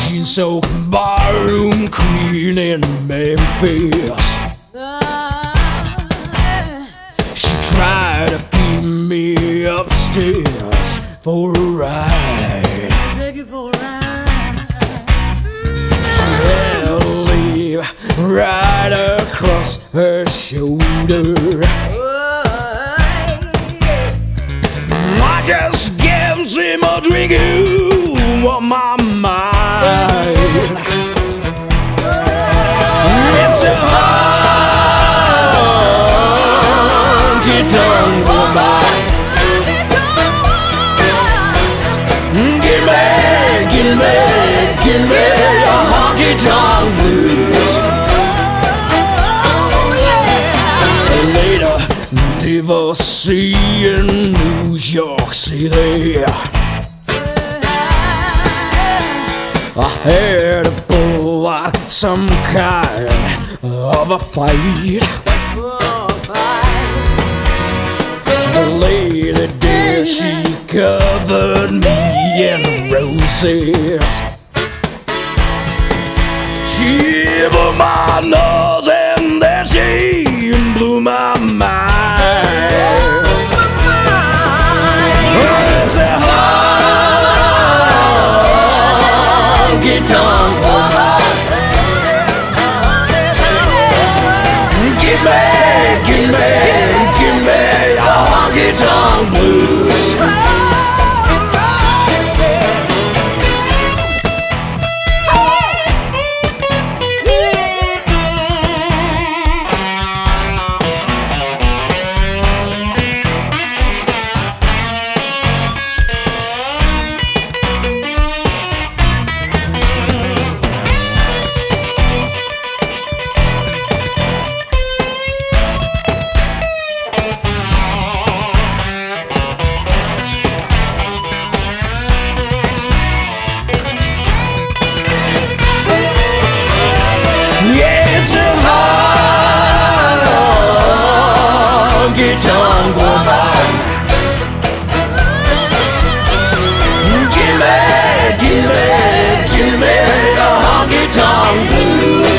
jean-soaked barroom queen in Memphis. She tried to keep me upstairs for a ride. Take it for a ride. She held a leaf right across her shoulder. I just can't seem to drink you on my mind. It's a honky-tonk woman. Give me a honky-tonk blues. Later, divorcee in New York City. I had to pull out some kind of a fight. The lady there, she covered me in roses. She blew my nose and then she blew my mind. It's a honky-tonk woman. Give me a honky-tonk blues. It's a honky-tonk woman. Give me a honky-tonk blues.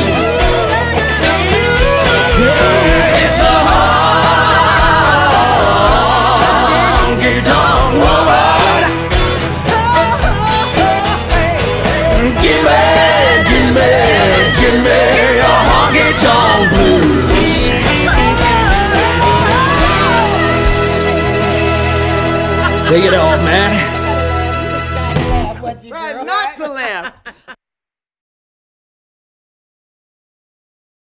It's a honky-tonk woman. Give me a honky-tonk blues. Take it off, man. Try not to laugh.